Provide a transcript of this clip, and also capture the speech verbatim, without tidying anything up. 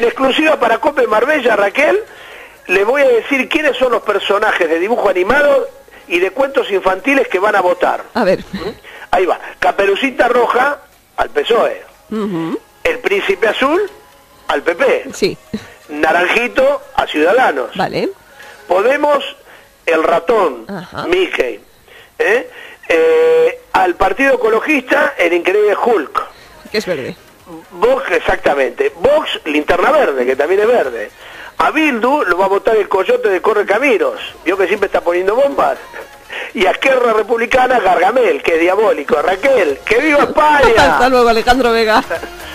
En exclusiva para Cope Marbella, Raquel, les voy a decir quiénes son los personajes de dibujo animado y de cuentos infantiles que van a votar. A ver. ¿Mm? Ahí va. Caperucita Roja, al P S O E. Uh-huh. El Príncipe Azul, al P P. Sí. Naranjito, a Ciudadanos. Vale. Podemos, el ratón, uh-huh. Mickey. ¿Eh? Eh, al Partido Ecologista, el Increíble Hulk. Que es verde. Vox, exactamente. Vox, Linterna Verde, que también es verde. A Bildu lo va a votar el Coyote de Correcaminos. Vio que siempre está poniendo bombas. Y a Esquerra Republicana, Gargamel, que es diabólico. Raquel, ¡que viva España! Hasta luego, Alejandro Vega.